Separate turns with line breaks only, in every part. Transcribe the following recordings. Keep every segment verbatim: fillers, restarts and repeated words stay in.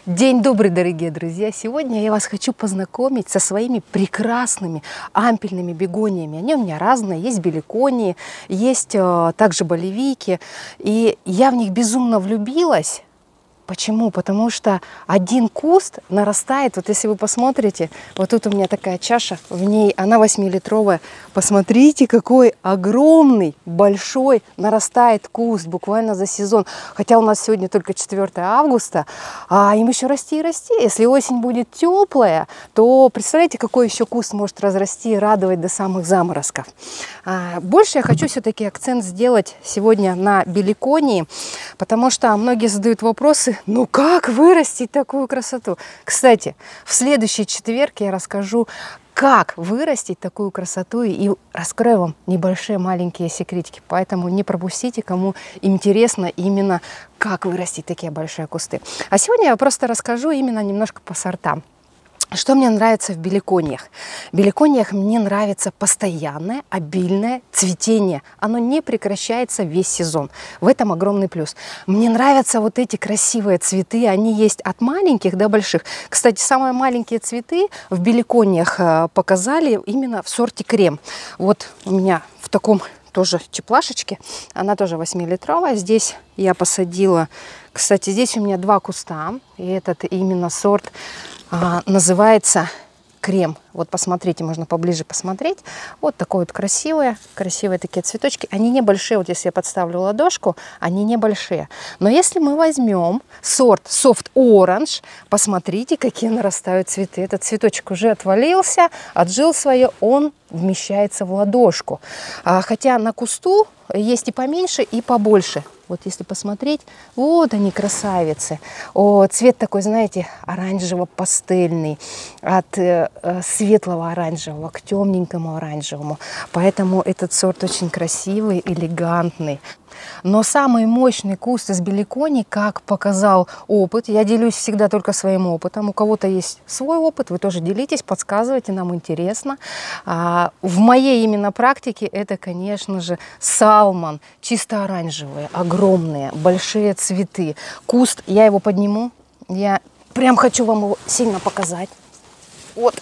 День добрый, дорогие друзья! Сегодня я вас хочу познакомить со своими прекрасными ампельными бегониями. Они у меня разные. Есть беликонии, есть э, также болевики. И я в них безумно влюбилась. Почему? Потому что один куст нарастает. Вот если вы посмотрите, вот тут у меня такая чаша, в ней она восьмилитровая. Посмотрите, какой огромный, большой нарастает куст буквально за сезон. Хотя у нас сегодня только четвёртое августа, а им еще расти и расти. Если осень будет теплая, то представляете, какой еще куст может разрасти и радовать до самых заморозков. А, больше я хочу все-таки акцент сделать сегодня на беликонии, потому что многие задают вопросы, ну как вырастить такую красоту? Кстати, в следующий четверг я расскажу, как вырастить такую красоту, и раскрою вам небольшие маленькие секретики. Поэтому не пропустите, кому интересно именно, как вырастить такие большие кусты. А сегодня я просто расскажу именно немножко по сортам. Что мне нравится в беликониях? В беликониях мне нравится постоянное, обильное цветение. Оно не прекращается весь сезон. В этом огромный плюс. Мне нравятся вот эти красивые цветы. Они есть от маленьких до больших. Кстати, самые маленькие цветы в беликониях показали именно в сорте крем. Вот у меня в таком тоже теплашечке. Она тоже восьмилитровая. Здесь я посадила... Кстати, здесь у меня два куста. И этот именно сорт... А, называется крем. Вот посмотрите, можно поближе посмотреть. Вот такой вот красивые, красивые такие цветочки. Они небольшие, вот если я подставлю ладошку, они небольшие. Но если мы возьмем сорт Soft Orange, посмотрите, какие нарастают цветы. Этот цветочек уже отвалился, отжил свое, он вмещается в ладошку. А, хотя на кусту есть и поменьше, и побольше. Вот если посмотреть, вот они, красавицы. О, цвет такой, знаете, оранжево-пастельный, от э, светлого оранжевого к темненькому оранжевому. Поэтому этот сорт очень красивый, элегантный. Но самый мощный куст из беликоний, как показал опыт, я делюсь всегда только своим опытом. У кого-то есть свой опыт, вы тоже делитесь, подсказывайте, нам интересно. А, в моей именно практике это, конечно же, салмон, чисто оранжевые, огромные, большие цветы. Куст, я его подниму, я прям хочу вам его сильно показать. Вот,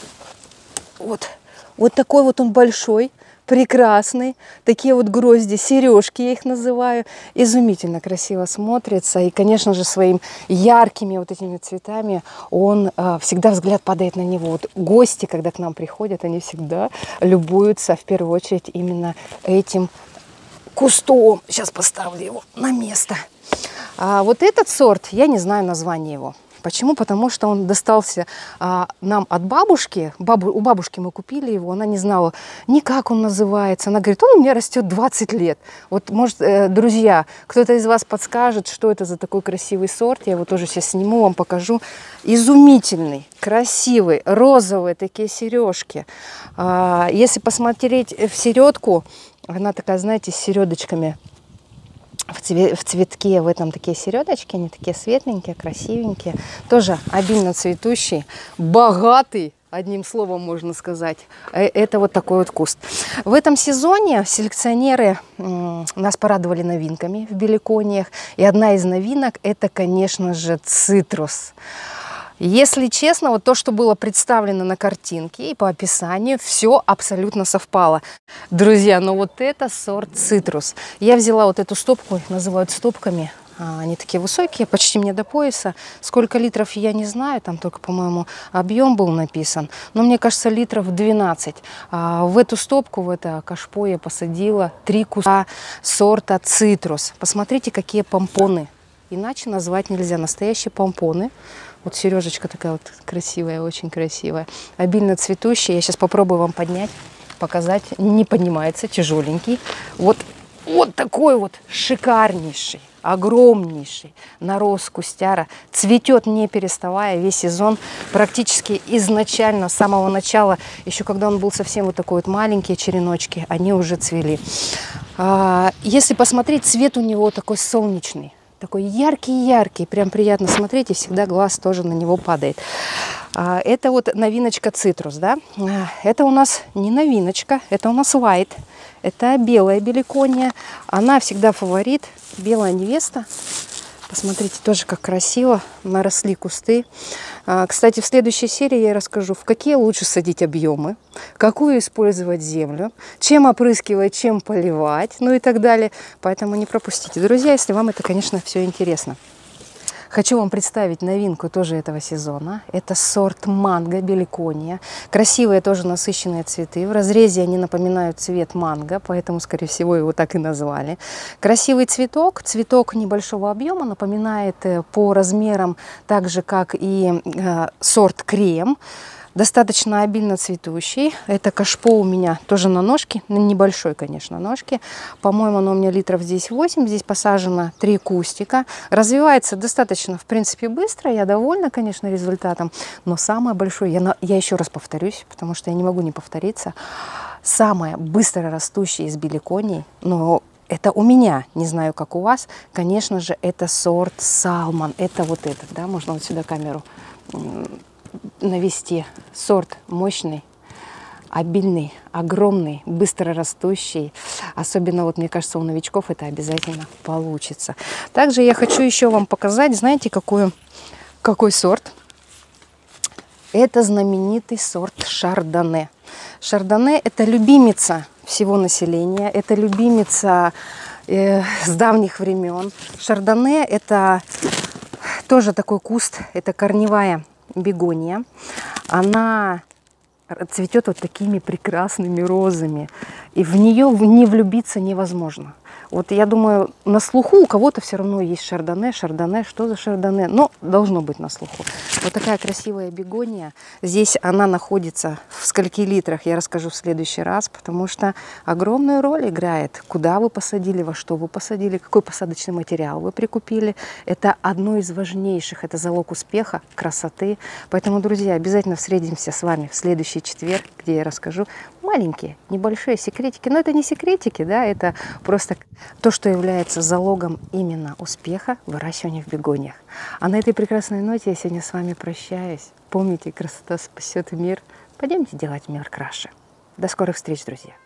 вот, вот такой вот он большой. Прекрасный, такие вот грозди, сережки я их называю, изумительно красиво смотрится, и, конечно же, своим яркими вот этими цветами он э, всегда взгляд падает на него. Вот гости, когда к нам приходят, они всегда любуются в первую очередь именно этим кустом. Сейчас поставлю его на место. А вот этот сорт, я не знаю название его. Почему? Потому что он достался а, нам от бабушки. Бабу, у бабушки мы купили его, она не знала ни как он называется. Она говорит, он у меня растет двадцать лет. Вот, может, э, друзья, кто-то из вас подскажет, что это за такой красивый сорт. Я его тоже сейчас сниму, вам покажу. Изумительный, красивый, розовые такие сережки. А, если посмотреть в середку, она такая, знаете, с середочками. В, цве в цветке, в этом такие середочки, они такие светленькие, красивенькие. Тоже обильно цветущий, богатый, одним словом можно сказать. Это вот такой вот куст. В этом сезоне селекционеры нас порадовали новинками в беликониях. И одна из новинок это, конечно же, цитрус. Если честно, вот то, что было представлено на картинке и по описанию, все абсолютно совпало. Друзья, но вот это сорт цитрус. Я взяла вот эту стопку, их называют стопками. Они такие высокие, почти мне до пояса. Сколько литров, я не знаю, там только, по-моему, объем был написан. Но мне кажется, литров двенадцать. В эту стопку, в это кашпо я посадила три куста сорта цитрус. Посмотрите, какие помпоны. Иначе назвать нельзя. Настоящие помпоны. Вот сережечка такая вот красивая, очень красивая. Обильно цветущая. Я сейчас попробую вам поднять, показать. Не поднимается, тяжеленький. Вот, вот такой вот шикарнейший, огромнейший нарост кустяра. Цветет не переставая весь сезон. Практически изначально, с самого начала, еще когда он был совсем вот такой вот маленькие череночки, они уже цвели. Если посмотреть, цвет у него такой солнечный. Такой яркий-яркий, прям приятно смотреть, и всегда глаз тоже на него падает. Это вот новиночка цитрус, да? Это у нас не новиночка, это у нас white. Это белая беликония. Она всегда фаворит, белая невеста. Посмотрите, тоже как красиво наросли кусты. Кстати, в следующей серии я расскажу, в какие лучше садить объемы, какую использовать землю, чем опрыскивать, чем поливать, ну и так далее. Поэтому не пропустите, друзья, если вам это, конечно, все интересно. Хочу вам представить новинку тоже этого сезона. Это сорт манго беликония. Красивые тоже насыщенные цветы. В разрезе они напоминают цвет манго, поэтому, скорее всего, его так и назвали. Красивый цветок. Цветок небольшого объема, напоминает по размерам так же, как и э, сорт крем. Достаточно обильно цветущий. Это кашпо у меня тоже на ножке, на небольшой, конечно, ножке. По-моему, оно у меня литров здесь восемь. Здесь посажено три кустика. Развивается достаточно, в принципе, быстро. Я довольна, конечно, результатом. Но самое большое, я, на, я еще раз повторюсь, потому что я не могу не повториться. Самое быстро растущее из беликоний, но это у меня, не знаю, как у вас, конечно же, это сорт Салман. Это вот этот, да, можно вот сюда камеру навести. Сорт мощный, обильный, огромный, быстро растущий. Особенно, вот мне кажется, у новичков это обязательно получится. Также я хочу еще вам показать, знаете, какой, какой сорт? Это знаменитый сорт Шардоне. Шардоне – это любимица всего населения, это любимица э, с давних времен. Шардоне – это тоже такой куст, это корневая бегония. Она цветет вот такими прекрасными розами. И в нее не влюбиться невозможно. Вот я думаю, на слуху у кого-то все равно есть шардоне, шардоне, что за шардоне? Но должно быть на слуху. Вот такая красивая бегония. Здесь она находится в скольки литрах, я расскажу в следующий раз, потому что огромную роль играет, куда вы посадили, во что вы посадили, какой посадочный материал вы прикупили. Это одно из важнейших, это залог успеха, красоты. Поэтому, друзья, обязательно встретимся с вами в следующий четверг, где я расскажу маленькие, небольшие секретики. Но это не секретики, да, это просто то, что является залогом именно успеха выращивания в бегониях. А на этой прекрасной ноте я сегодня с вами прощаюсь. Помните, красота спасет мир. Пойдемте делать мир краше. До скорых встреч, друзья.